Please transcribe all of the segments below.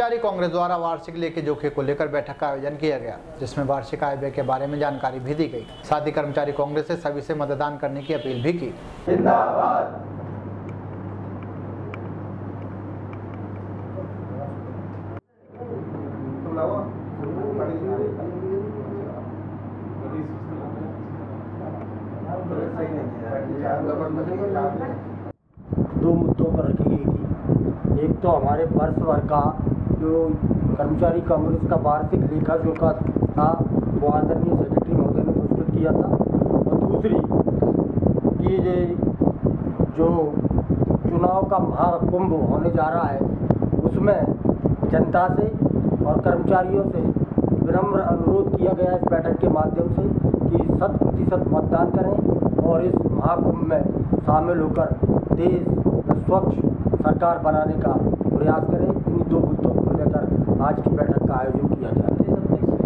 कर्मचारी कांग्रेस द्वारा वार्षिक लेखे जोखे को लेकर बैठक का आयोजन किया गया, जिसमें वार्षिक आय व्यय के बारे में जानकारी भी दी गई। साथ ही कर्मचारी कांग्रेस से सभी से मतदान करने की अपील भी की। जिंदाबाद। दो मुद्दों पर रखी गई थी। एक तो हमारे वर्ष भर का जो कर्मचारी कांग्रेस का वार्षिक लेखा जोखा था वो आदरणीय सेक्रेटरी महोदय ने प्रस्तुत किया था, और दूसरी कि जो चुनाव का महाकुंभ होने जा रहा है उसमें जनता से और कर्मचारियों से विनम्र अनुरोध किया गया इस बैठक के माध्यम से कि 100% मतदान करें और इस महाकुंभ में शामिल होकर देश में स्वच्छ सरकार बनाने का प्रयास करें। इन दो मुद्दों को लेकर आज की बैठक का आयोजन किया गया।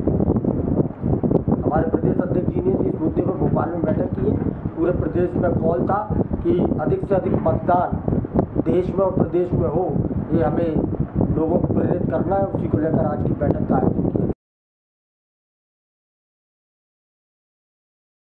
हमारे प्रदेश अध्यक्ष जी ने इस मुद्दे पर भोपाल में बैठक की है। पूरे प्रदेश में कॉल था कि अधिक से अधिक मतदान देश में और प्रदेश में हो, ये हमें लोगों को प्रेरित करना है। उसी को लेकर आज की बैठक का आयोजन किया।